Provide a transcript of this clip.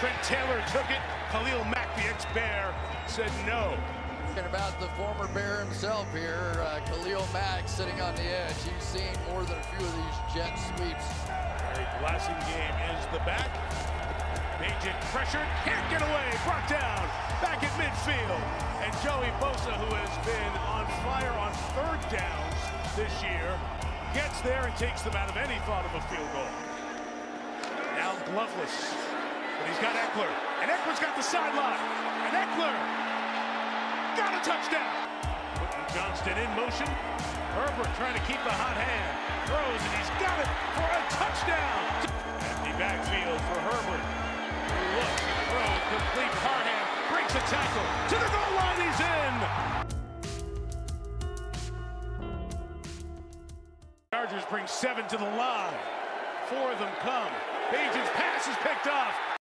Trent Taylor took it. Khalil Mack, the ex-Bear, said no. Talking about the former Bear himself here, Khalil Mack sitting on the edge. He's seen more than a few of these jet sweeps. Larry Blasingame is the back. Bagent pressured, can't get away, brought down, back at midfield. And Joey Bosa, who has been on fire on third downs this year, gets there and takes them out of any thought of a field goal. Now gloveless, but he's got Eckler, and Eckler's got the sideline, and Eckler got a touchdown. Putting Johnston in motion. Herbert trying to keep the hot hand. Throws, and he's got it for a touchdown. Empty backfield for Herbert. Looks, throws, complete hard hand. Breaks a tackle. To the goal line, he's in. Chargers bring 7 to the line. 4 of them come. Bagent's pass is picked off.